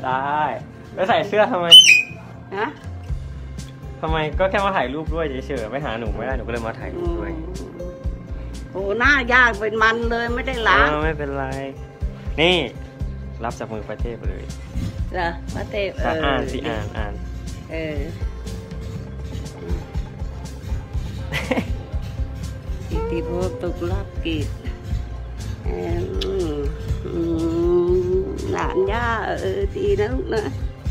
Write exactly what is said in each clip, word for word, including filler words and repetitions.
ได้แล้วใส่เสื้อทำไมฮะทำไมก็แค่มาถ่ายรูปด้วยเฉยๆไม่หาหนูไม่ได้หนูก็เลยมาถ่ายรูปด้วยโอ้หน้ายากเป็นมันเลยไม่ได้ล้างไม่เป็นไรนี่รับจากมือประเทศไปเลยเหรอประเทศอ่านสิอ่านอ่านเอออิติโภตุกลับกิจหลานย่าเออดีนะลูกนะ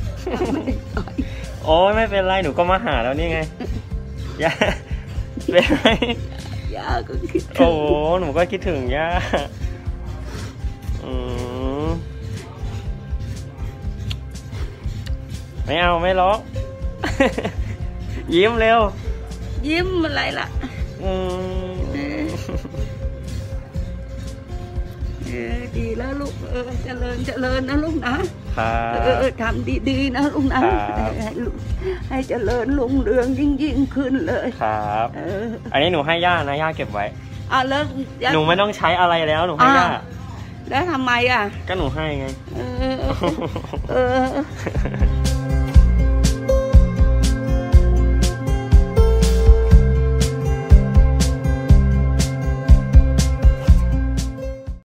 โอ้ยไม่เป็นไรหนูก็มาหาแล้วนี่ไงย่าเป็นไรย่าก็คิดโอ้หนูก็คิดถึงย่าอืมไม่เอาไม่ร้องยิ้มเร็วยิ้มอะไรล่ะอืมเออดีแล้วลูกเออเจริญเจริญนะลูกนะครับเออทำดีๆนะลูกนะให้ลูกให้เจริญรุ่งเรืองยิ่งยิ่งขึ้นเลยครับอันนี้หนูให้ย่านะย่าเก็บไว้อ่ะแล้วหนูไม่ต้องใช้อะไรแล้วหนูให้ย่าแล้วทำไมอ่ะก็หนูให้ไงเออเออ